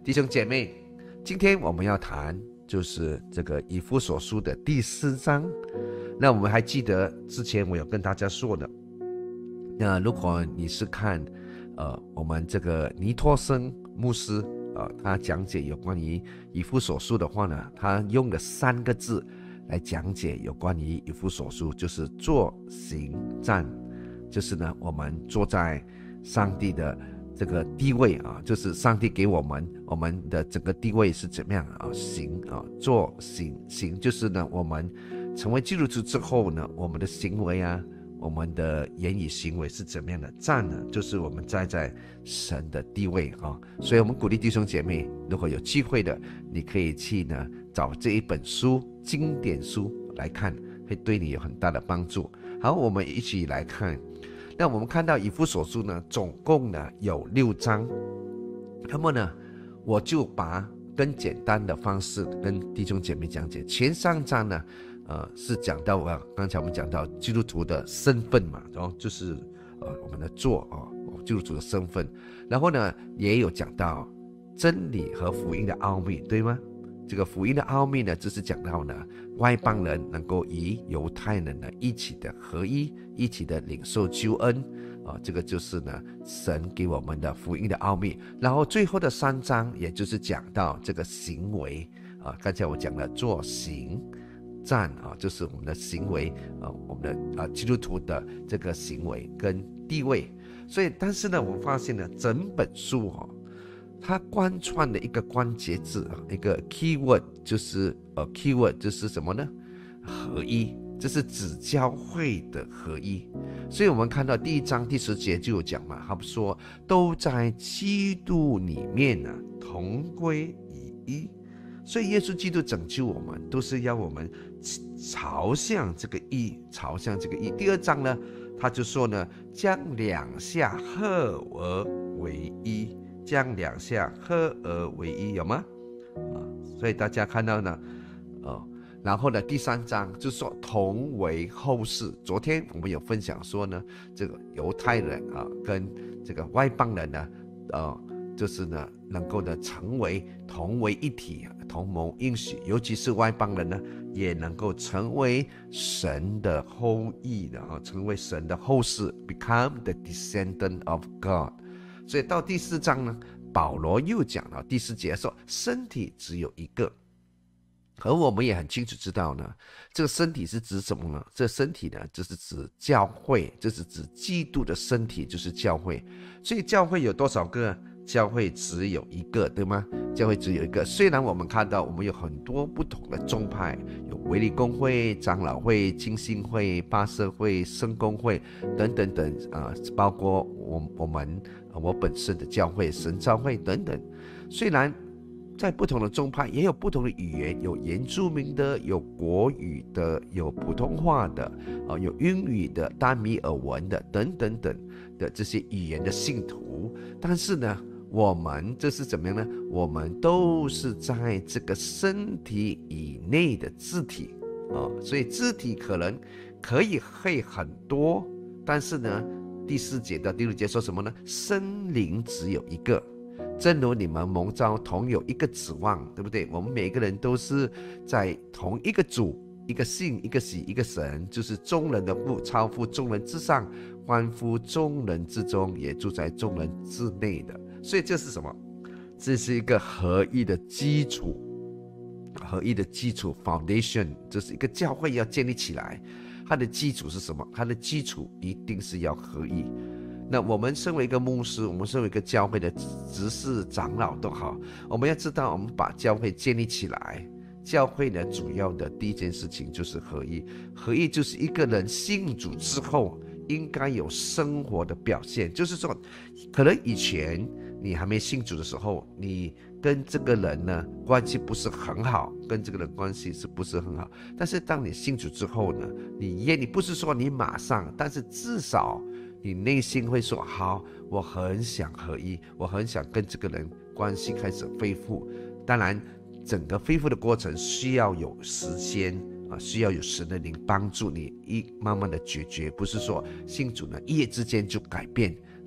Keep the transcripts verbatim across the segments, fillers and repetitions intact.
弟兄姐妹，今天我们要谈就是这个以弗所书的第四章。那我们还记得之前我有跟大家说的，那如果你是看呃我们这个尼托生牧师呃他讲解有关于以弗所书的话呢，他用了三个字来讲解有关于以弗所书，就是坐行站，就是呢我们坐在上帝的这个地位啊，就是上帝给我们我们的整个地位是怎么样啊？行啊，坐行行就是呢，我们成为基督徒之后呢，我们的行为啊，我们的言语行为是怎么样的？站呢，就是我们站在神的地位啊。所以我们鼓励弟兄姐妹，如果有机会的，你可以去呢找这一本书经典书来看，会对你有很大的帮助。好，我们一起来看。那我们看到以弗所书呢，总共呢有六章，那么呢，我就把更简单的方式跟弟兄姐妹讲解。前三章呢，呃，是讲到啊，刚才我们讲到基督徒的身份嘛，然后就是呃我们的做啊，基督徒的身份，然后呢也有讲到真理和福音的奥秘，对吗？这个福音的奥秘呢，就是讲到呢，外邦人能够与犹太人呢一起的合一，一起的领受救恩啊，这个就是呢神给我们的福音的奥秘。然后最后的三章，也就是讲到这个行为啊，刚才我讲了做行站啊，就是我们的行为啊，我们的啊基督徒的这个行为跟地位。所以，但是呢，我发现呢，整本书哈、哦。它贯穿的一个关节字，一个 keyword 就是呃 keyword 就是什么呢？合一，这是指教会的合一。所以我们看到第一章第十节就有讲嘛，他们说都在基督里面呢、啊、同归于一。所以耶稣基督拯救我们，都是要我们朝向这个一，朝向这个一。第二章呢，他就说呢，将两下合而为一。将两下合而为一，有吗？啊，所以大家看到呢，哦，然后呢，第三章就说同为后世。昨天我们有分享说呢，这个犹太人啊，跟这个外邦人呢，呃，就是呢，能够呢成为同为一体，同谋应许，尤其是外邦人呢，也能够成为神的后裔的啊，成为神的后世 ，become the descendant of God。所以到第四章呢，保罗又讲了第四节说，身体只有一个，而我们也很清楚知道呢，这个身体是指什么呢？这身体呢，就是指教会，就是指基督的身体，就是教会。所以教会有多少个？教会只有一个，对吗？教会只有一个。虽然我们看到我们有很多不同的宗派，有维理公会、长老会、浸信会、巴瑟会、圣公会等等等啊、呃，包括我我们我本身的教会神召会等等。虽然在不同的宗派也有不同的语言，有原住民的，有国语的，有普通话的，啊、呃，有英语的、达米尔文的等等等的这些语言的信徒，但是呢，我们这是怎么样呢？我们都是在这个身体以内的肢体啊、哦，所以肢体可能可以会很多，但是呢，第四节到第六节说什么呢？生灵只有一个。正如你们蒙召同有一个指望，对不对？我们每个人都是在同一个主、一个信、一个喜、一个神，就是众人的父，超乎众人之上，欢乎众人之中，也住在众人之内的。所以这是什么？这是一个合一的基础，合一的基础 foundation， 这是一个教会要建立起来，它的基础是什么？它的基础一定是要合一。那我们身为一个牧师，我们身为一个教会的执事长老都好，我们要知道，我们把教会建立起来，教会呢主要的第一件事情就是合一。合一就是一个人信主之后应该有生活的表现，就是说，可能以前你还没信主的时候，你跟这个人呢关系不是很好，跟这个人关系是不是很好？但是当你信主之后呢，你也你不是说你马上，但是至少你内心会说好，我很想合一，我很想跟这个人关系开始恢复。当然，整个恢复的过程需要有时间啊，需要有神的灵帮助你，一慢慢的解决，不是说信主呢一夜之间就改变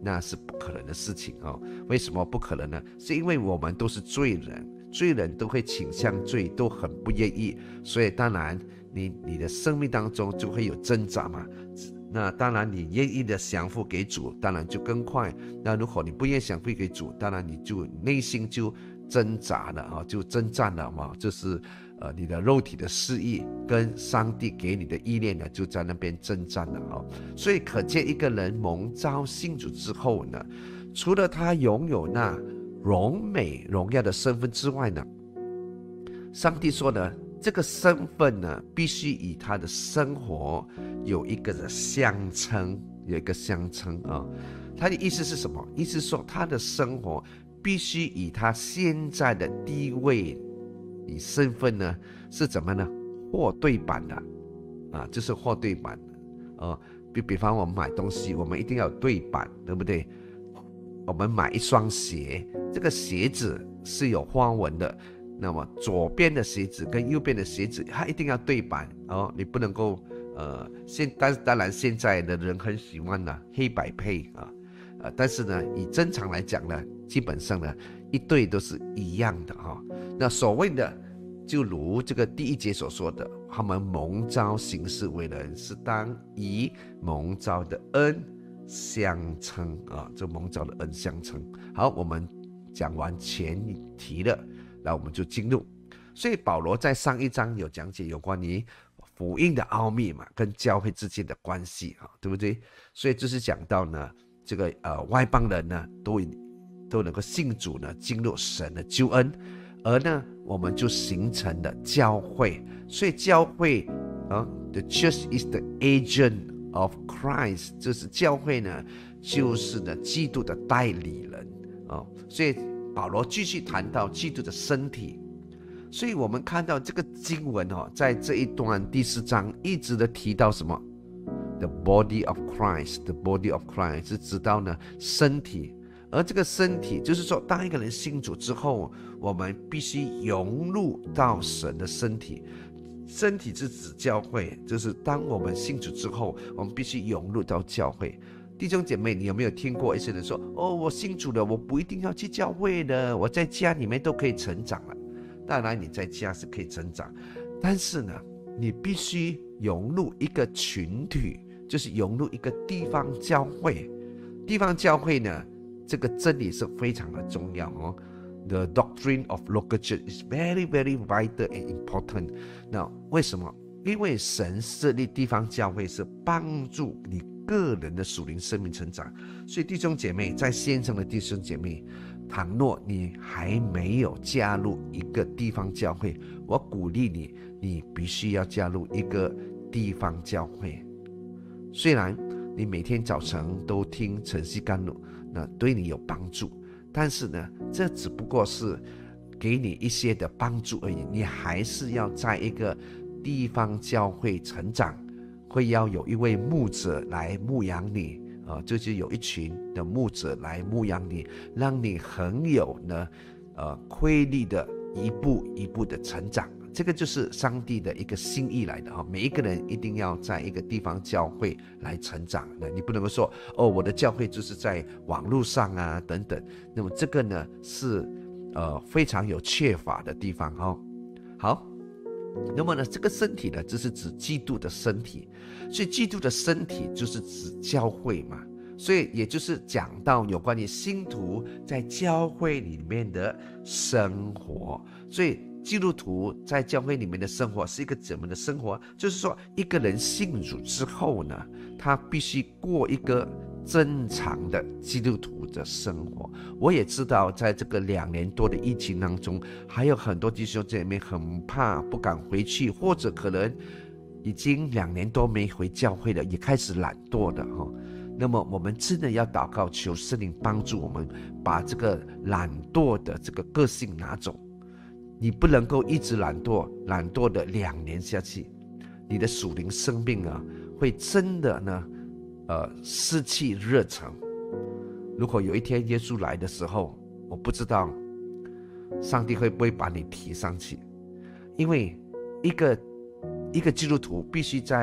那是不可能的事情哦。为什么不可能呢？是因为我们都是罪人，罪人都会倾向罪，都很不愿意，所以当然你你的生命当中就会有挣扎嘛。那当然你愿意的降服给主，当然就更快。那如果你不愿意降服给主，当然你就内心就挣扎了啊，就征战了嘛，就是呃你的肉体的私意跟上帝给你的意念呢，就在那边征战了啊。所以可见一个人蒙召信主之后呢，除了他拥有那荣美荣耀的身份之外呢，上帝说呢，这个身份呢，必须与他的生活有一个的相称，有一个相称啊。他的意思是什么？意思是说他的生活必须以他现在的地位与身份呢，是怎么呢？或对版的啊，就是或对版的啊。比比方我们买东西，我们一定要有对版，对不对？我们买一双鞋，这个鞋子是有花纹的，那么左边的鞋子跟右边的鞋子，它一定要对版哦，你不能够呃，现但是当然现在的人很喜欢呢、啊、黑白配啊，呃，但是呢，以正常来讲呢，基本上呢，一对都是一样的哈、哦。那所谓的，就如这个第一节所说的，他们蒙召行事为人，是当以蒙召的恩相称啊，这蒙召的恩相称。好，我们讲完前提了，然后我们就进入。所以保罗在上一章有讲解有关于福音的奥秘嘛，跟教会之间的关系啊，对不对？所以就是讲到呢，这个呃外邦人呢都都能够信主呢，进入神的救恩，而呢我们就形成了教会。所以教会啊 ，the church is the agent of Christ， 就是教会呢，就是呢基督的代理人啊。所以保罗继续谈到基督的身体。所以我们看到这个经文哦，在这一段第四章一直的提到什么 ？The body of Christ， the body of Christ 是指到呢身体，而这个身体就是说，当一个人信主之后，我们必须融入到神的身体。身体是指教会，就是当我们信主之后，我们必须融入到教会。弟兄姐妹，你有没有听过一些人说：“哦，我信主了，我不一定要去教会的，我在家里面都可以成长了。”当然你在家是可以成长，但是呢，你必须融入一个群体，就是融入一个地方教会。地方教会呢，这个真理是非常的重要哦。The doctrine of local church is very, very vital and important. 那为什么？因为神设立地方教会是帮助你个人的属灵生命成长。所以弟兄姐妹，在线上的弟兄姐妹，倘若你还没有加入一个地方教会，我鼓励你，你必须要加入一个地方教会。虽然你每天早晨都听晨曦甘露，那对你有帮助，但是呢，这只不过是给你一些的帮助而已，你还是要在一个地方教会成长，会要有一位牧者来牧养你啊，就是有一群的牧者来牧养你，让你很有呢，呃，规律的一步一步的成长。这个就是上帝的一个心意来的哈，每一个人一定要在一个地方教会来成长。那你不能够说哦，我的教会就是在网络上啊等等。那么这个呢是呃非常有缺乏的地方哈。好，那么呢这个身体呢，这是指基督的身体，所以基督的身体就是指教会嘛。所以也就是讲到有关于信徒在教会里面的生活，所以基督徒在教会里面的生活是一个怎么的生活？就是说，一个人信主之后呢，他必须过一个正常的基督徒的生活。我也知道，在这个两年多的疫情当中，还有很多弟兄姐妹很怕，不敢回去，或者可能已经两年多没回教会了，也开始懒惰的哈。那么我们真的要祷告，求圣灵帮助我们，把这个懒惰的这个个性拿走。你不能够一直懒惰，懒惰的两年下去，你的属灵生命啊，会真的呢，呃，失去热忱。如果有一天耶稣来的时候，我不知道上帝会不会把你提上去，因为一个一个基督徒必须在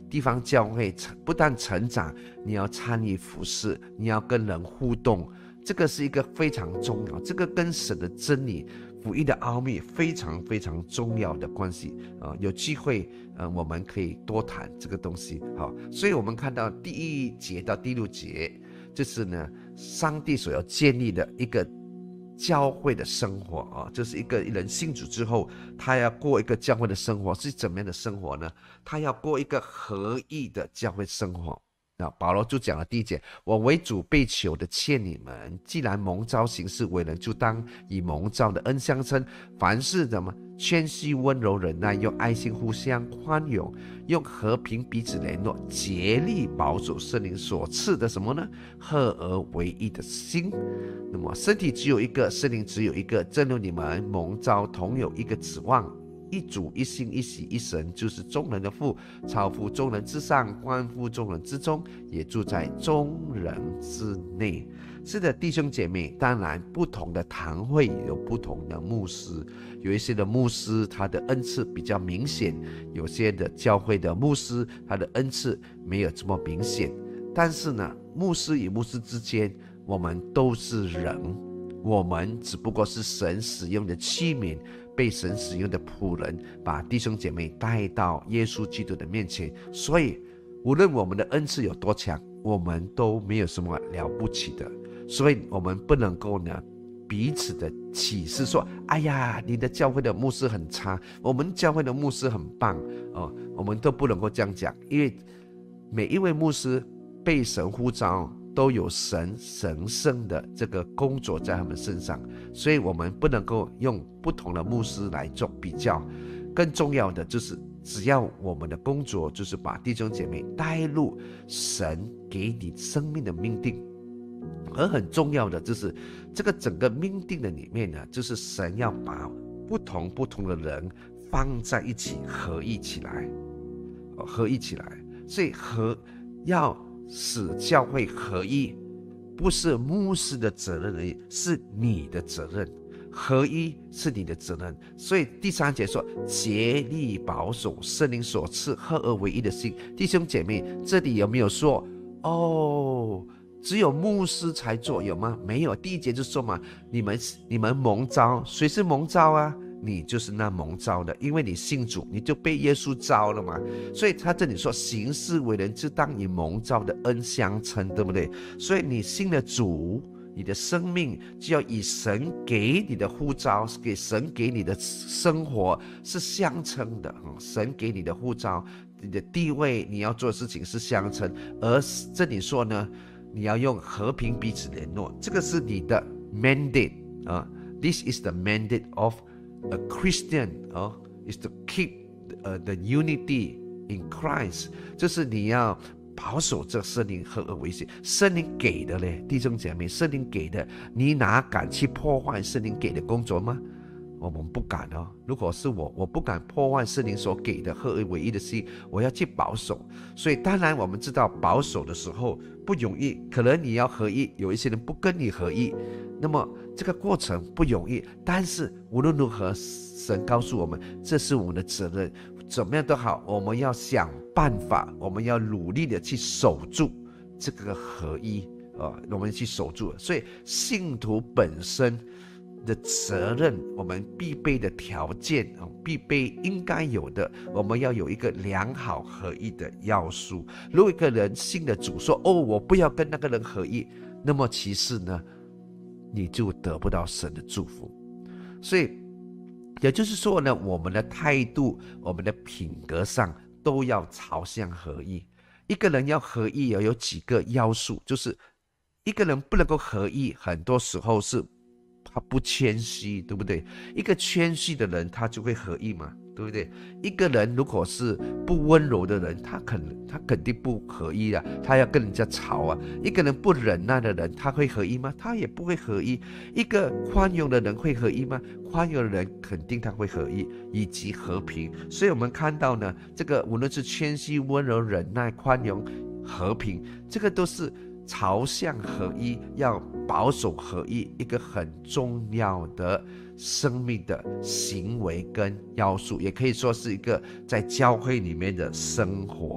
地方教会不但成长，你要参与服事，你要跟人互动，这个是一个非常重要，这个跟神的真理福音的奥秘非常非常重要的关系啊、呃！有机会呃，我们可以多谈这个东西。好，所以我们看到第一节到第六节，就是呢，上帝所要建立的一个教会的生活啊，就是一个人信主之后，他要过一个教会的生活，是怎么样的生活呢？他要过一个合一的教会生活。那保罗就讲了第一节，我为主被囚的劝你们，既然蒙召行事为人，就当以蒙召的恩相称。凡事怎么谦虚温柔忍耐，用爱心互相宽容，用和平彼此联络，竭力保守圣灵所赐的什么呢？合而为一的心。那么身体只有一个，圣灵只有一个，正如你们蒙召同有一个指望，一主一心一喜一神，就是众人的父，超乎众人之上，关乎众人之中，也住在众人之内。是的，弟兄姐妹，当然不同的堂会有不同的牧师，有一些的牧师他的恩赐比较明显，有些的教会的牧师他的恩赐没有这么明显。但是呢，牧师与牧师之间，我们都是人，我们只不过是神使用的器皿，被神使用的仆人，把弟兄姐妹带到耶稣基督的面前。所以无论我们的恩赐有多强，我们都没有什么了不起的，所以我们不能够呢彼此的启示说，哎呀，你的教会的牧师很差，我们教会的牧师很棒、哦、我们都不能够这样讲。因为每一位牧师被神呼召，都有神神圣的这个工作在他们身上，所以我们不能够用不同的牧师来做比较。更重要的就是，只要我们的工作就是把弟兄姐妹带入神给你生命的命定，而很重要的就是这个整个命定的里面呢，就是神要把不同不同的人放在一起，合一起来，合一起来。所以合要使教会合一，不是牧师的责任而已，是你的责任。合一是你的责任。所以第三节说，竭力保守圣灵所赐合而为一的心。弟兄姐妹，这里有没有说哦只有牧师才做，有吗？没有。第一节就说嘛，你们你们蒙召，谁是蒙召啊？你就是那蒙召的，因为你信主，你就被耶稣召了嘛。所以他这里说，行事为人，就当以蒙召的恩相称，对不对？所以你信了主，你的生命就要以神给你的呼召，给神给你的生活是相称的。神给你的呼召，你的地位，你要做的事情是相称。而这里说呢，你要用和平彼此联络，这个是你的 mandate 啊。This is the mandate of a Christian 啊 ，is to keep、uh, the unity in Christ， 就是你要保守这圣灵合而为一。圣灵给的嘞，弟兄姐妹，圣灵给的，你哪敢去破坏圣灵给的工作吗？我们不敢哦。如果是我，我不敢破坏圣灵所给的合而为一的心，我要去保守。所以当然我们知道保守的时候不容易，可能你要合一，有一些人不跟你合一，那么这个过程不容易。但是无论如何，神告诉我们，这是我们的责任，怎么样都好，我们要想办法，我们要努力的去守住这个合一、呃、我们去守住。所以信徒本身的责任，我们必备的条件，必备应该有的，我们要有一个良好合一的要素。如果一个人信了主说，哦，我不要跟那个人合一，那么其实呢，你就得不到神的祝福。所以也就是说呢，我们的态度，我们的品格上都要朝向合一。一个人要合一要有几个要素，就是一个人不能够合一，很多时候是他不谦虚，对不对？一个谦虚的人，他就会合一嘛，对不对？一个人如果是不温柔的人，他肯他肯定不合一啊，他要跟人家吵啊。一个人不忍耐的人，他会合一吗？他也不会合一。一个宽容的人会合一吗？宽容的人肯定他会合一，以及和平。所以我们看到呢，这个无论是谦虚、温柔、忍耐、宽容、和平，这个都是朝向合一，要保守合一，一个很重要的生命的行为跟要素，也可以说是一个在教会里面的生活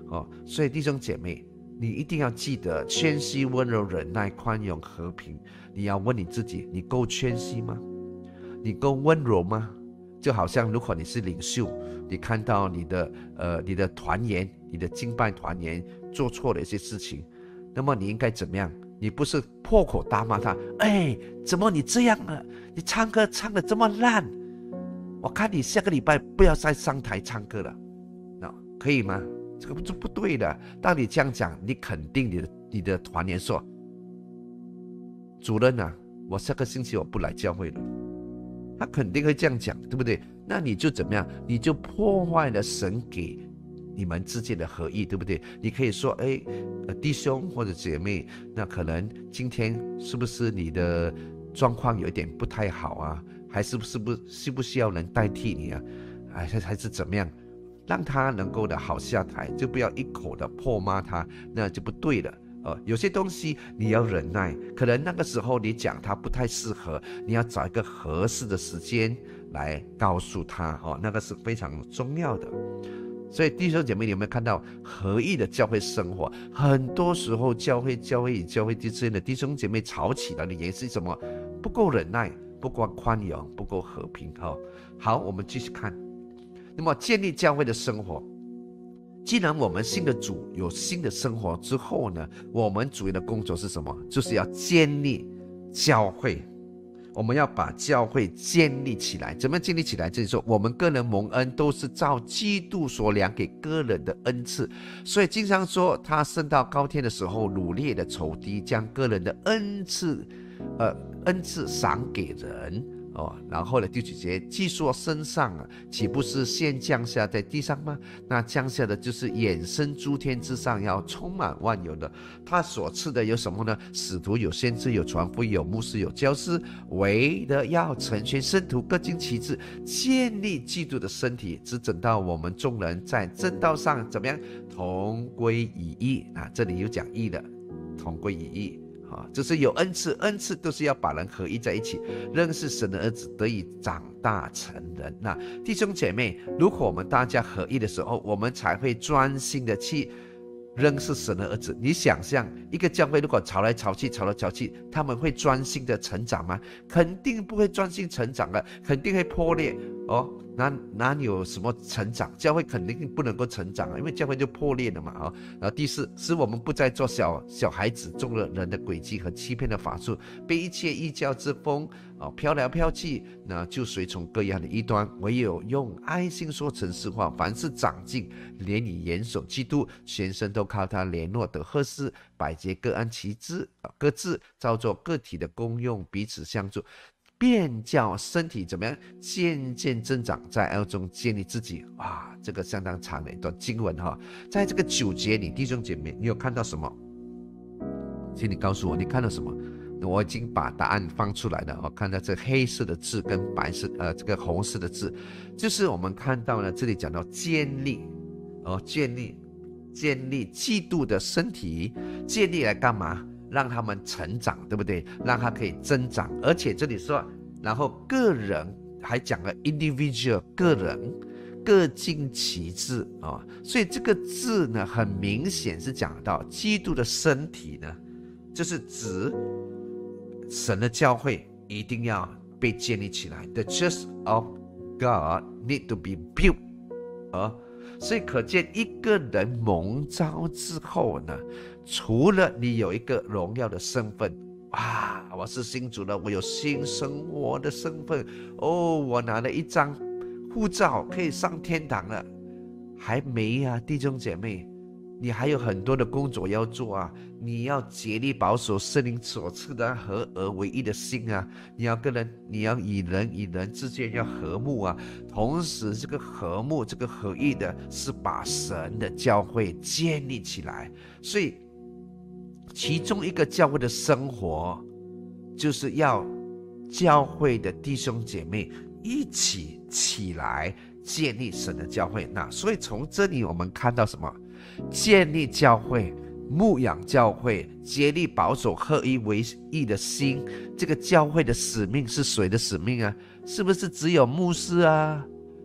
哦。所以弟兄姐妹，你一定要记得谦虚、温柔、忍耐、宽容、和平。你要问你自己，你够谦虚吗？你够温柔吗？就好像如果你是领袖，你看到你的呃你的团员、你的敬拜团员做错了一些事情，那么你应该怎么样？你不是破口大骂他，哎，怎么你这样啊？你唱歌唱得这么烂，我看你下个礼拜不要再上台唱歌了，那可以吗？这个不是不对的。当你这样讲，你肯定你的你的团员说，主任啊，我下个星期我不来教会了。他肯定会这样讲，对不对？那你就怎么样？你就破坏了神给你们之间的合一，对不对？你可以说，哎，弟兄或者姐妹，那可能今天是不是你的状况有点不太好啊？还是是不需不需要人代替你啊？还是还是怎么样？让他能够的好下台，就不要一口的破骂他，那就不对了。呃，有些东西你要忍耐，可能那个时候你讲他不太适合，你要找一个合适的时间来告诉他，哦，那个是非常重要的。所以弟兄姐妹，你有没有看到合一的教会生活？很多时候教会教会与教会之间的弟兄姐妹吵起来的原因是什么？不够忍耐，不够宽容，不够和平。哦，好，我们继续看。那么建立教会的生活，既然我们信的主有新的生活之后呢，我们主要的工作是什么？就是要建立教会，我们要把教会建立起来。怎么建立起来？这里说我们个人蒙恩都是照基督所量给个人的恩赐，所以经常说他升到高天的时候，掳掠的仇敌将个人的恩赐呃恩赐赏给人。哦，然后呢，第九节，既说身上啊，岂不是先降下在地上吗？那降下的就是衍生诸天之上，要充满万有的。他所赐的有什么呢？使徒有先知，有传福音，有牧师，有教师，为的要成全圣徒，各尽其职，建立基督的身体，只等到我们众人在正道上怎么样同归于一啊？这里有讲义的，同归于一。啊，就是有恩赐，恩赐都是要把人合一在一起，认识神的儿子，得以长大成人。那弟兄姐妹，如果我们大家合一的时候，我们才会专心的去认识神的儿子。你想象一个教会如果吵来吵去，吵来吵去，他们会专心的成长吗？肯定不会专心成长的，肯定会破裂哦。哪哪有什么成长？教会肯定不能够成长，因为教会就破裂了嘛。啊，然后第四，使我们不再做小小孩子，中了人的诡计和欺骗的法术，被一切异教之风啊飘来飘去，那就随从各样的异端。唯有用爱心说诚实话，凡事长进，连以严守基督，全身都靠他联络得合适，百节各按其职，各自照做个体的功用，彼此相助，便叫身体怎么样渐渐增长，在爱中建立自己。哇，这个相当长的一段经文哈。在这个九节里，弟兄姐妹，你有看到什么？请你告诉我，你看到什么？我已经把答案放出来了。我看到这黑色的字跟白色呃这个红色的字，就是我们看到呢，这里讲到建立，哦，建立建立基督的身体，建立来干嘛？让他们成长，对不对？让他可以增长。而且这里说，然后个人还讲了 individual， 个人各尽其职啊、哦。所以这个字呢，很明显是讲到基督的身体呢，就是指神的教会一定要被建立起来。The church of God need to be built 啊、哦。所以可见一个人蒙召之后呢，除了你有一个荣耀的身份，哇，我是新主了，我有新生活的身份，哦，我拿了一张护照可以上天堂了，还没啊，弟兄姐妹，你还有很多的工作要做啊！你要竭力保守圣灵所赐的合而为一的心啊！你要跟人，你要与人与人之间要和睦啊！同时，这个和睦、这个合一的，是把神的教会建立起来。所以，其中一个教会的生活，就是要教会的弟兄姐妹一起起来建立神的教会。那所以从这里我们看到什么？建立教会，牧养教会，竭力保守合一为一的心。这个教会的使命是谁的使命啊？是不是只有牧师啊？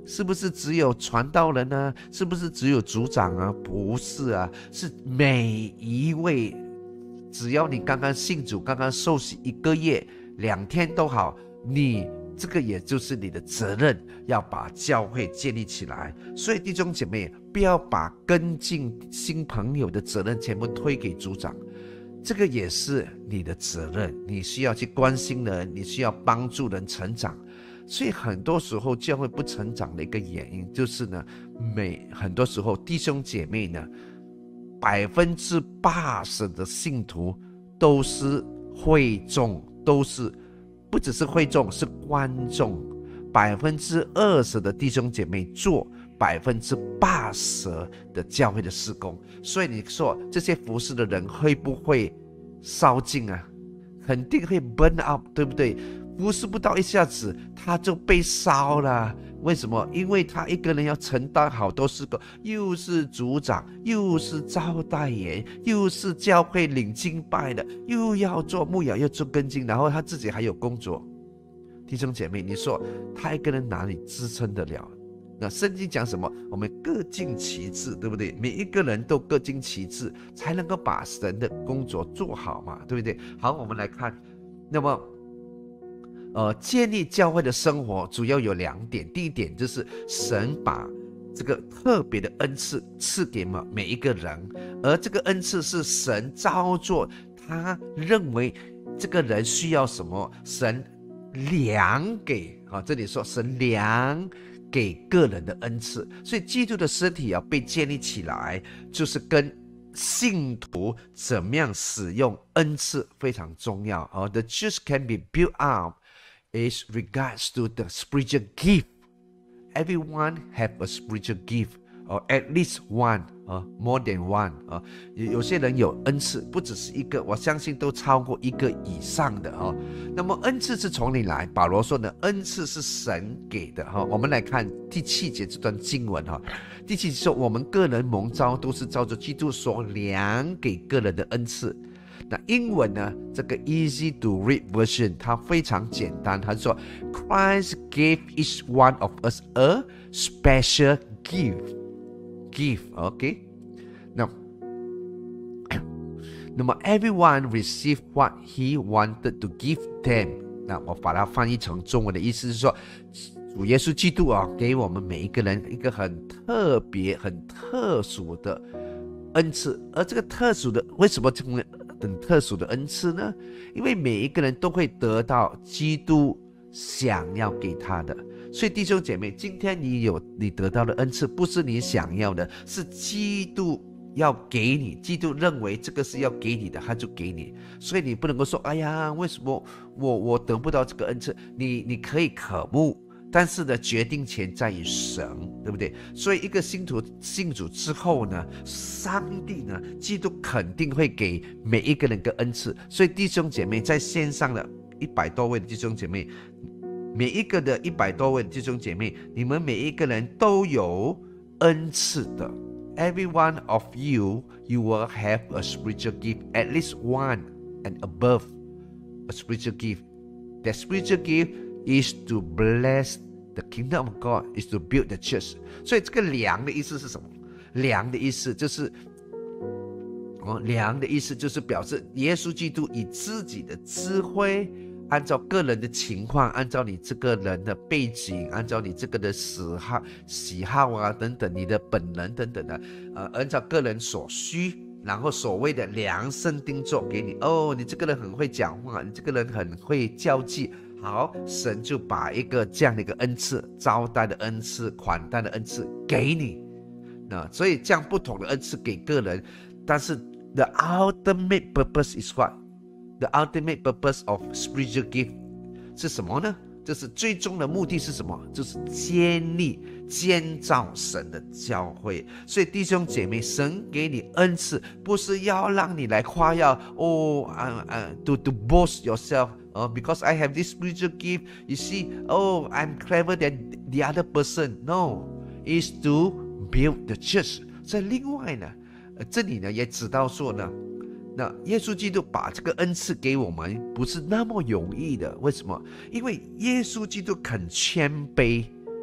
是不是只有传道人呢？是不是只有组长啊？不是啊，是每一位，只要你刚刚信主，刚刚受洗一个月、两天都好，你这个也就是你的责任，要把教会建立起来。所以弟兄姐妹，不要把跟进新朋友的责任全部推给组长，这个也是你的责任，你需要去关心人，你需要帮助人成长。所以很多时候教会不成长的一个原因就是呢，每很多时候弟兄姐妹呢，百分之八十的信徒都是会众，都是不只是会众，是观众。百分之二十的弟兄姐妹做百分之八十的教会的事工，所以你说这些服侍的人会不会烧尽啊？肯定会 burn up， 对不对？服侍不到一下子他就被烧了。为什么？因为他一个人要承担好多事工，又是组长，又是招待员，又是教会领敬拜的，又要做牧养，又做跟进，然后他自己还有工作。弟兄姐妹，你说他一个人哪里支撑得了？那圣经讲什么？我们各尽其职，对不对？每一个人都各尽其职，才能够把神的工作做好嘛，对不对？好，我们来看，那么呃，建立教会的生活主要有两点。第一点就是神把这个特别的恩赐赐给每一个人，而这个恩赐是神照作他认为这个人需要什么，神量给啊，这里说神量给个人的恩赐。所以基督的身体要被建立起来，就是跟信徒怎么样使用恩赐非常重要。哦 The church can be built up is regards to the spiritual gift. Everyone have a spiritual gift, or at least one, uh, more than one. Uh, 有些人有恩赐，不只是一个，我相信都超过一个以上的。Uh. 那么恩赐是从哪里来？保罗说呢，恩赐是神给的。Uh. 我们来看第七节这段经文。Uh. 第七节说，我们个人蒙召都是照着基督所量给个人的恩赐。那英文呢，这个 easy to read version 它非常简单，它说 Christ gave each one of us a special gift gift OK 那那么 everyone received what he wanted to give them。 那我把它翻译成中文的意思是说，主耶稣基督啊，给我们每一个人一个很特别很特殊的恩赐。而这个特殊的，为什么这么很特殊的恩赐呢？因为每一个人都会得到基督想要给他的。所以弟兄姐妹，今天你有你得到的恩赐，不是你想要的，是基督要给你，基督认为这个是要给你的，他就给你。所以你不能够说，哎呀，为什么我我得不到这个恩赐？你你可以渴慕，但是呢，决定权在于神，对不对？所以一个信徒信主之后呢，上帝呢，基督肯定会给每一个人个恩赐。所以弟兄姐妹，在线上的一百多位的弟兄姐妹，每一个的一百多位的弟兄姐妹，你们每一个人都有恩赐的。Every one of you, you will have a spiritual gift, at least one and above a spiritual gift. That spiritual gift is to bless the kingdom of God, is to build the church. 所以这个量的意思是什么？量的意思就是哦，量的意思就是表示耶稣基督以自己的智慧，按照个人的情况，按照你这个人的背景，按照你这个的喜好、喜好啊等等，你的本能等等的，呃，按照个人所需，然后所谓的量身定做给你。哦，你这个人很会讲话，你这个人很会交际。好，神就把一个这样的一个恩赐，招待的恩赐、款待的恩赐给你。那所以这样不同的恩赐给个人，但是 the ultimate purpose is what? The ultimate purpose of spiritual gift 是什么呢？就是最终的目的是什么？就是建立、建造神的教会。所以弟兄姐妹，神给你恩赐，不是要让你来夸耀哦，啊啊 ，to to boast yourself。Oh, because I have this spiritual gift, you see, oh, I'm clever than the other person. No, it's to build the church. 所以另外呢，这里呢也知道说呢，那耶稣基督把这个恩赐给我们，不是那么容易的。为什么？因为耶稣基督肯谦卑，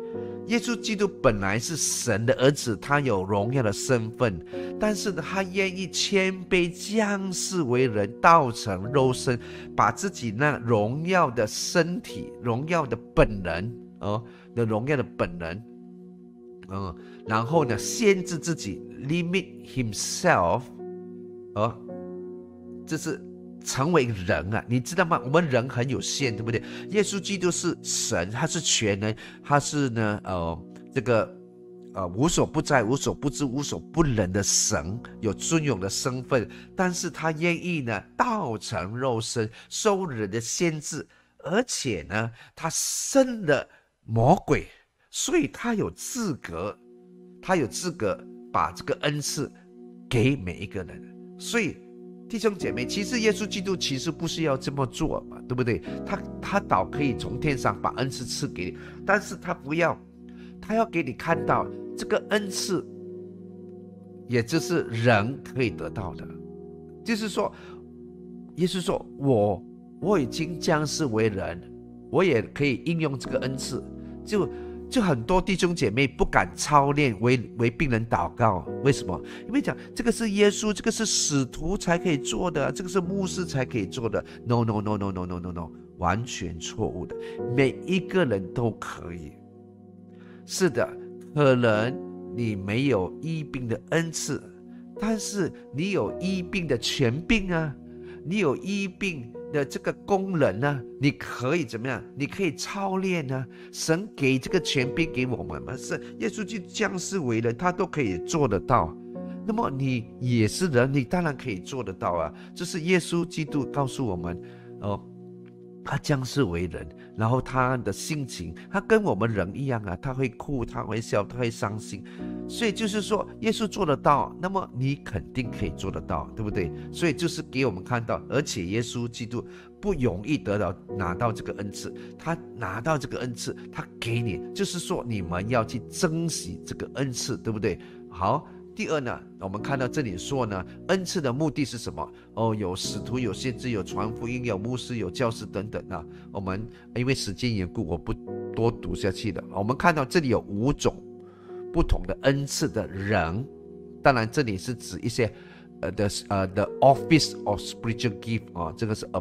耶稣基督本来是神的儿子，他有荣耀的身份，但是呢，他愿意谦卑降世为人，道成肉身，把自己那荣耀的身体、荣耀的本能哦的荣耀的本能，嗯，然后呢，限制自己 ，limit himself， 哦，这是成为人啊，你知道吗？我们人很有限，对不对？耶稣基督是神，他是全能，他是呢，呃，这个呃无所不在、无所不知、无所不能的神，有尊荣的身份，但是他愿意呢，道成肉身，受人的限制，而且呢，他胜了魔鬼，所以他有资格，他有资格把这个恩赐给每一个人，所以。弟兄姐妹，其实耶稣基督其实不是要这么做嘛，对不对？他他倒可以从天上把恩赐赐给你，但是他不要，他要给你看到这个恩赐，也就是人可以得到的。就是说，耶稣说我我已经降世为人，我也可以应用这个恩赐，就。就很多弟兄姐妹不敢操练 为, 为病人祷告，为什么？因为讲这个是耶稣，这个是使徒才可以做的，这个是牧师才可以做的。No no no no no no no no， 完全错误的，每一个人都可以。是的，可能你没有医病的恩赐，但是你有医病的权柄啊，你有医病的这个功能呢，你可以怎么样？你可以操练呢。神给这个权柄给我们嘛，是耶稣基督降世为人，他都可以做得到。那么你也是人，你当然可以做得到啊。这是耶稣基督告诉我们，哦，他降世为人，然后他的性情，他跟我们人一样啊，他会哭，他会笑，他会伤心。所以就是说，耶稣做得到，那么你肯定可以做得到，对不对？所以就是给我们看到，而且耶稣基督不容易得到拿到这个恩赐，他拿到这个恩赐，他给你，就是说你们要去珍惜这个恩赐，对不对？好。第二呢，我们看到这里说呢，恩赐的目的是什么？哦，有使徒，有先知，有传福音，有牧师，有教师等等啊。我们因为时间缘故，我不多读下去了。我们看到这里有五种不同的恩赐的人，当然这里是指一些呃的呃 the office of spiritual gift 啊，这个是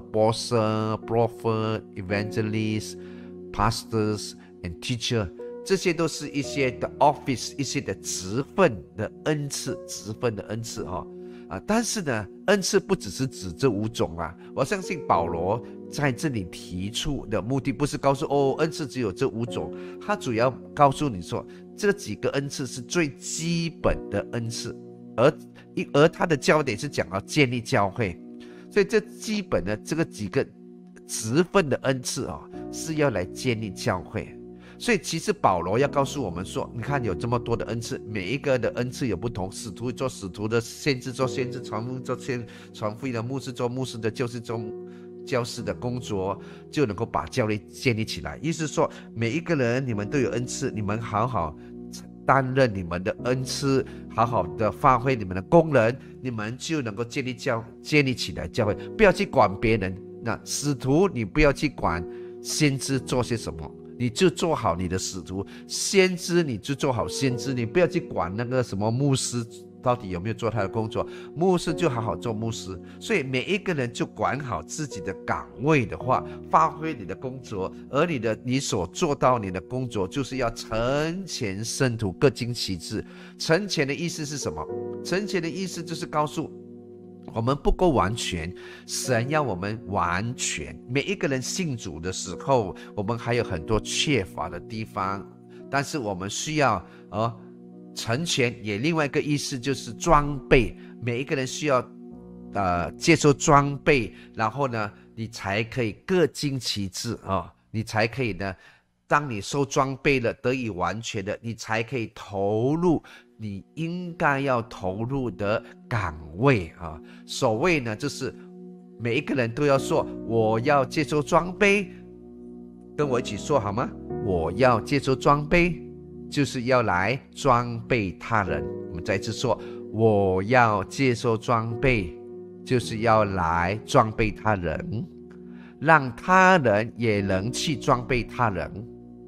apostle、prophet、evangelist、pastors and teacher。这些都是一些的 office， 一些的职分的恩赐，职分的恩赐哈啊！但是呢，恩赐不只是指这五种啊。我相信保罗在这里提出的目的，不是告诉哦，恩赐只有这五种，他主要告诉你说，这几个恩赐是最基本的恩赐，而而他的焦点是讲到建立教会，所以这基本的这个几个职分的恩赐啊，是要来建立教会。所以其实保罗要告诉我们说，你看有这么多的恩赐，每一个的恩赐有不同，使徒做使徒的，先知做先知，传福音做先传福音的，牧师做牧师的，教师做教师的工作，就能够把教会建立起来。意思是说，每一个人你们都有恩赐，你们好好担任你们的恩赐，好好的发挥你们的功能，你们就能够建立教建立起来教会。不要去管别人，那使徒你不要去管先知做些什么，你就做好你的使徒；先知你就做好先知，你不要去管那个什么牧师到底有没有做他的工作，牧师就好好做牧师。所以每一个人就管好自己的岗位的话，发挥你的工作，而你的你所做到你的工作，就是要成全圣徒，各尽其职。成全的意思是什么？成全的意思就是告诉我们不够完全，神要我们完全。每一个人信主的时候，我们还有很多缺乏的地方，但是我们需要呃成全，也另外一个意思就是装备。每一个人需要呃接受装备，然后呢，你才可以各尽其职啊、哦，你才可以呢，当你受装备了，得以完全的，你才可以投入你应该要投入的岗位啊。所谓呢，就是每一个人都要说，我要接受装备，跟我一起说好吗？我要接受装备，就是要来装备他人。我们再次说，我要接受装备，就是要来装备他人，让他人也能去装备他人。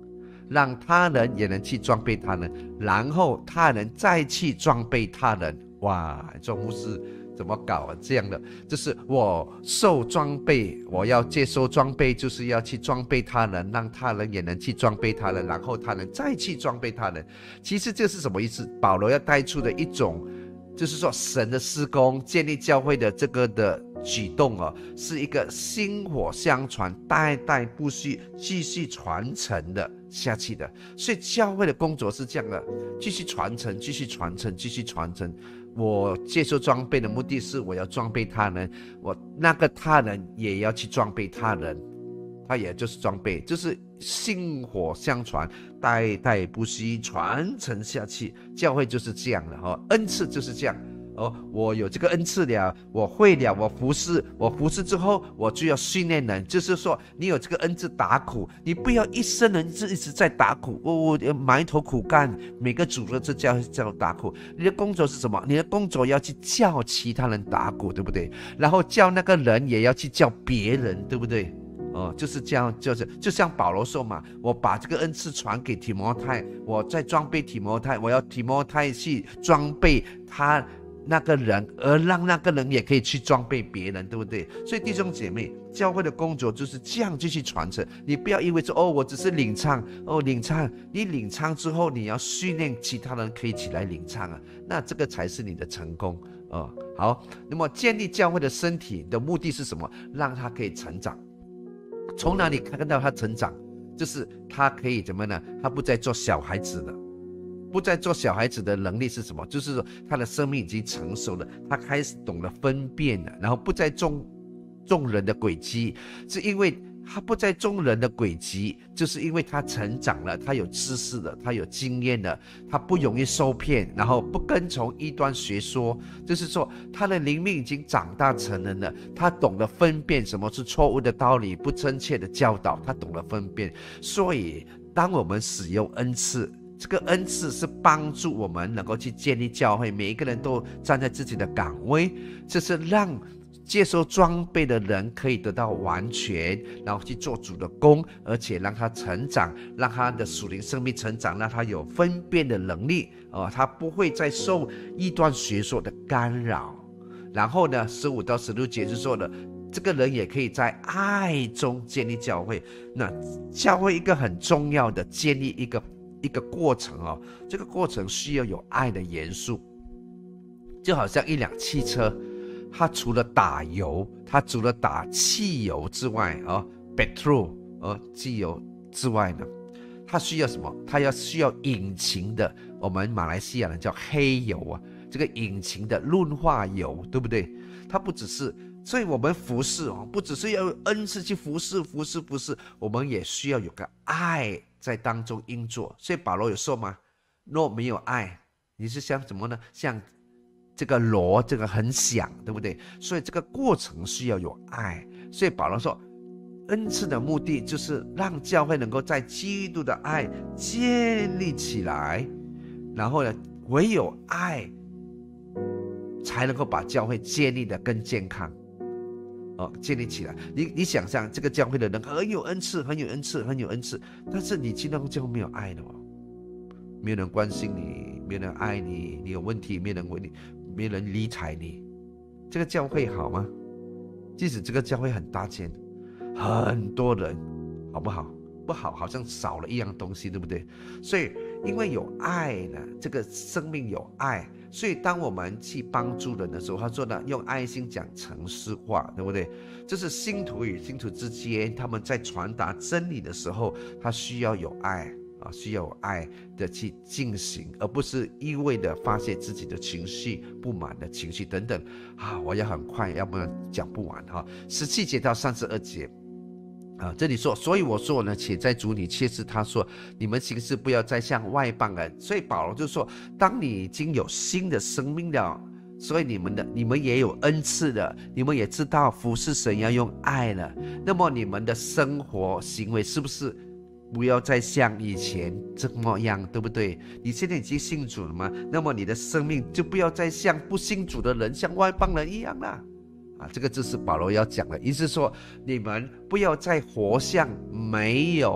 让他人也能去装备他人，然后他人再去装备他人。哇，这牧师怎么搞啊？这样的，就是我受装备，我要接受装备，就是要去装备他人，让他人也能去装备他人，然后他人再去装备他人。其实这是什么意思？保罗要带出的一种，就是说神的施工，建立教会的这个的举动哦，是一个薪火相传，代代不息，继续传承的下去的。所以教会的工作是这样的，继续传承，继续传承，继续传承。我接受装备的目的是我要装备他人，我那个他人也要去装备他人，他也就是装备，就是薪火相传，代代不息，传承下去。教会就是这样的哦，恩赐就是这样哦。我有这个恩赐了，我会了，我服侍，我服侍之后，我就要训练人。就是说，你有这个恩赐打苦，你不要一生人一直在打苦，我、哦、我埋头苦干，每个主日就叫叫打苦。你的工作是什么？你的工作要去叫其他人打苦，对不对？然后叫那个人也要去叫别人，对不对？哦，就是这样，就是就像保罗说嘛，我把这个恩赐传给提摩太，我在装备提摩太，我要提摩太去装备他那个人，而让那个人也可以去装备别人，对不对？所以弟兄姐妹，教会的工作就是这样继续传承。你不要以为说哦，我只是领唱哦，领唱，你领唱之后，你要训练其他人可以起来领唱啊，那这个才是你的成功哦。好，那么建立教会的身体的目的是什么？让他可以成长。从哪里看到他成长？就是他可以怎么呢？他不再做小孩子了。不再做小孩子的能力是什么？就是说他的生命已经成熟了，他开始懂得分辨了，然后不再中众人的轨迹，是因为他不再众人的轨迹，就是因为他成长了，他有知识了，他有经验了，他不容易受骗，然后不跟从异端学说，就是说他的灵命已经长大成人了，他懂得分辨什么是错误的道理，不正确的教导，他懂得分辨。所以当我们使用恩赐，这个恩赐是帮助我们能够去建立教会，每一个人都站在自己的岗位，这是让接受装备的人可以得到完全，然后去做主的工，而且让他成长，让他的属灵生命成长，让他有分辨的能力、呃、他不会再受异端学说的干扰。然后呢，十五到十六节就说了，这个人也可以在爱中建立教会。那教会一个很重要的建立一个一个过程哦，这个过程需要有爱的元素，就好像一辆汽车，它除了打油，它除了打汽油之外哦 ，petrol 哦，汽油之外呢，它需要什么？它要需要引擎的，我们马来西亚人叫黑油啊，这个引擎的润滑油，对不对？它不只是，所以我们服侍哦，不只是要有恩赐去服侍服侍服侍，我们也需要有个爱在当中运作。所以保罗有说吗？若没有爱，你是像什么呢？像这个锣，这个很响，对不对？所以这个过程需要有爱。所以保罗说，恩赐的目的就是让教会能够在基督的爱建立起来，然后呢，唯有爱才能够把教会建立得更健康。哦，建立起来。你你想象这个教会的人很有恩赐，很有恩赐，很有恩赐，但是你进到教会没有爱的哦，没有人关心你，没有人爱你，你有问题没有人为你，没有人理睬你，这个教会好吗？即使这个教会很大间，很多人，好不好？不好，好像少了一样东西，对不对？所以因为有爱呢，这个生命有爱，所以当我们去帮助人的时候，他说呢，用爱心讲诚实话，对不对？这是信徒与信徒之间，他们在传达真理的时候，他需要有爱啊，需要有爱的去进行，而不是一味的发泄自己的情绪、不满的情绪等等啊。我要很快，要不然讲不完哈。十七节到三十二节。啊，这里说，所以我说呢，且在主里切实他说，你们行事不要再像外邦人。所以保罗就说，当你已经有新的生命了，所以你们的你们也有恩赐了，你们也知道服侍神要用爱了，那么你们的生活行为是不是不要再像以前这么样，对不对？你现在已经信主了吗？那么你的生命就不要再像不信主的人，像外邦人一样了。啊，这个就是保罗要讲的，意思说你们不要再活像没有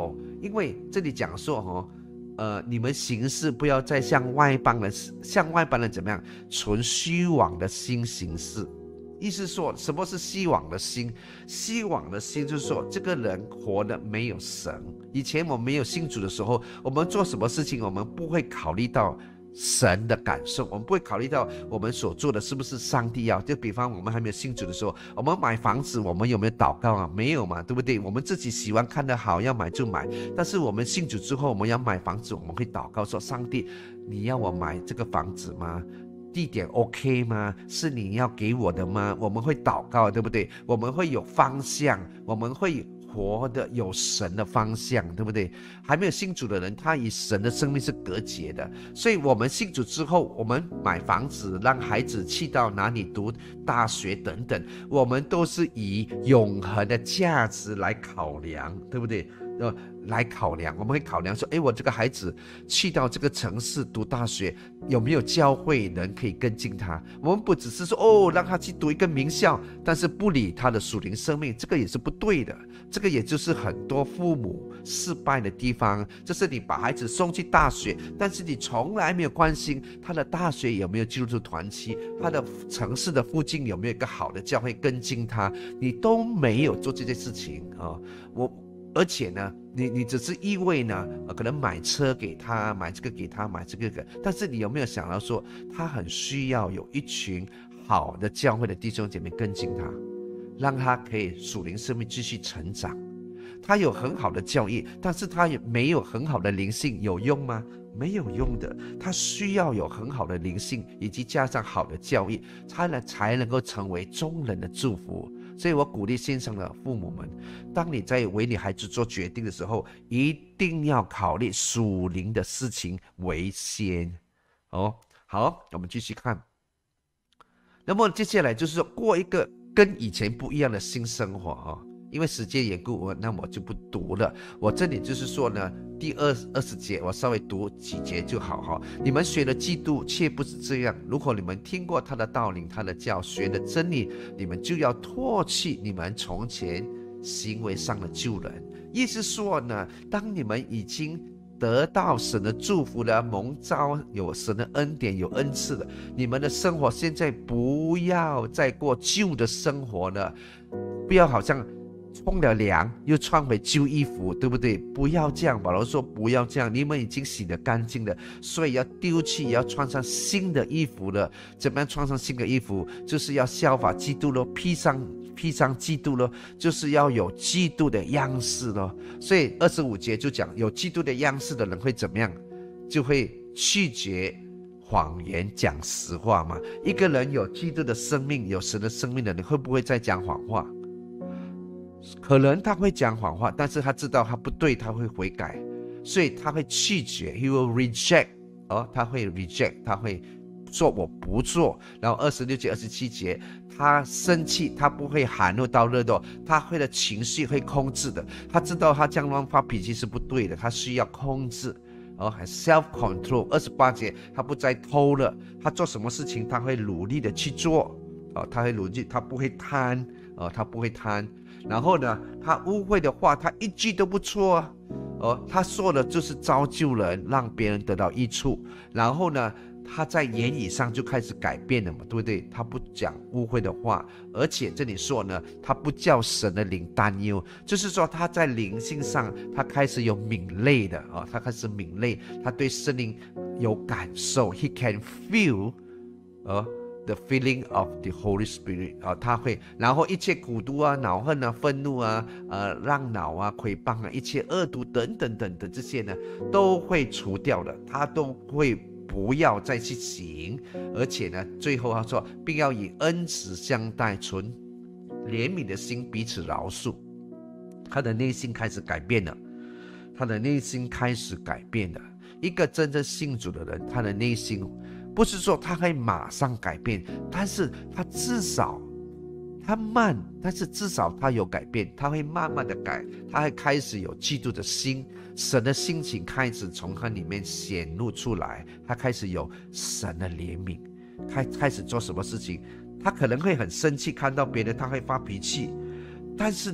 因为这里讲说哦，呃，你们行事不要再像外邦人，像外邦人怎么样，存虚妄的心行事。意思说，什么是虚妄的心？虚妄的心就是说，这个人活得没有神。以前我们没有信主的时候，我们做什么事情，我们不会考虑到神的感受，我们不会考虑到我们所做的是不是上帝要。就比方我们还没有信主的时候，我们买房子，我们有没有祷告啊？没有嘛，对不对？我们自己喜欢看得好，要买就买。但是我们信主之后，我们要买房子，我们会祷告说：上帝，你要我买这个房子吗？地点 OK 吗？是你要给我的吗？我们会祷告，对不对？我们会有方向，我们会活的有神的方向，对不对？还没有信主的人，他与神的生命是隔绝的。所以我们信主之后，我们买房子，让孩子去到哪里读大学等等，我们都是以永恒的价值来考量，对不对？呃，来考量，我们会考量说，诶，我这个孩子去到这个城市读大学，有没有教会人可以跟进他？我们不只是说，哦，让他去读一个名校，但是不理他的属灵生命，这个也是不对的。这个也就是很多父母失败的地方，就是你把孩子送去大学，但是你从来没有关心他的大学有没有进入团契，他的城市的附近有没有一个好的教会跟进他，你都没有做这件事情啊、哦！我。而且呢，你你只是意味呢、呃，可能买车给他，买这个给他，买这个给，但是你有没有想到说，他很需要有一群好的教会的弟兄姐妹跟进他，让他可以属灵生命继续成长。他有很好的教育，但是他也没有很好的灵性，有用吗？没有用的。他需要有很好的灵性，以及加上好的教育，才能才能够成为众人的祝福。所以我鼓励线上的父母们，当你在为你孩子做决定的时候，一定要考虑属灵的事情为先。哦，好，我们继续看。那么接下来就是说，过一个跟以前不一样的新生活啊、哦。因为时间缘故，我那我就不读了。我这里就是说呢，第二二十节，我稍微读几节就好哈。你们学了基督，却不是这样。如果你们听过他的道理、他的教，学的真理，你们就要唾弃你们从前行为上的旧人。意思说呢，当你们已经得到神的祝福了，蒙召有神的恩典，有恩赐了，你们的生活现在不要再过旧的生活了，不要好像冲了凉又穿回旧衣服，对不对？不要这样，保罗说不要这样，你们已经洗得干净了，所以要丢弃，也要穿上新的衣服了。怎么样穿上新的衣服？就是要效法基督咯，披上披上基督咯，就是要有基督的样式咯。所以二十五节就讲，有基督的样式的人会怎么样？就会拒绝谎言，讲实话嘛。一个人有基督的生命，有神的生命的人，会不会再讲谎话？可能他会讲谎话，但是他知道他不对，他会悔改，所以他会拒绝 ，he will reject， 哦，他会 reject， 他会说我不做。然后二十六节、二十七节，他生气，他不会含怒到热斗，他会的情绪会控制的，他知道他这样乱发脾气是不对的，他需要控制。哦，还 self control。二十八节，他不再偷了，他做什么事情他会努力的去做，哦，他会努力，他不会贪，哦，他不会贪。然后呢，他污秽的话，他一句都不错啊，哦，他说的就是造就人，让别人得到益处。然后呢，他在言语上就开始改变了嘛，对不对？他不讲污秽的话，而且这里说呢，他不叫神的灵担忧，就是说他在灵性上，他开始有敏锐的啊、哦，他开始敏锐，他对圣灵有感受 ，he can feel， 呃。The feeling of the Holy Spirit 啊、哦，他会，然后一切苦毒啊、恼恨啊、愤怒啊、呃、让恼啊、诽谤啊、一切恶毒等等等的这些呢，都会除掉的，他都会不要再去行，而且呢，最后他说，并要以恩慈相待，存怜悯的心彼此饶恕。他的内心开始改变了，他的内心开始改变了。一个真正信主的人，他的内心。不是说他会马上改变，但是他至少他慢，但是至少他有改变，他会慢慢的改，他会开始有基督的心，神的心情开始从他里面显露出来，他开始有神的怜悯，开开始做什么事情，他可能会很生气，看到别人他会发脾气，但是呢，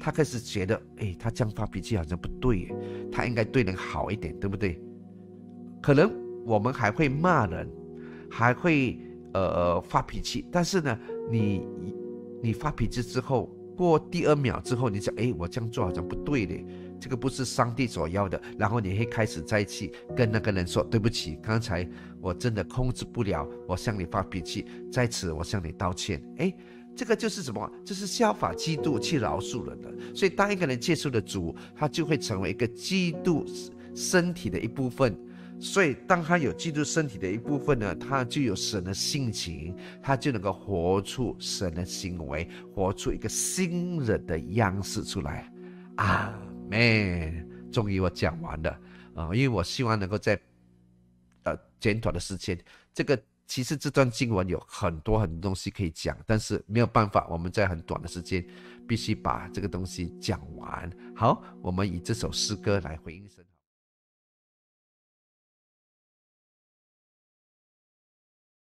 他开始觉得，哎，他这样发脾气好像不对耶，他应该对人好一点，对不对？可能我们还会骂人，还会呃发脾气，但是呢，你你发脾气之后，过第二秒之后，你想，哎，我这样做好像不对嘞，这个不是上帝所要的，然后你会开始再去跟那个人说，对不起，刚才我真的控制不了，我向你发脾气，在此我向你道歉。哎，这个就是什么？这是效法基督去饶恕人的。所以当一个人接受了主，他就会成为一个基督身体的一部分。所以当他有基督身体的一部分呢，他就有神的性情，他就能够活出神的行为，活出一个新人的样式出来。阿们。终于我讲完了啊、呃！因为我希望能够在呃简短的时间，这个其实这段经文有很多很多东西可以讲，但是没有办法，我们在很短的时间必须把这个东西讲完。好，我们以这首诗歌来回应神。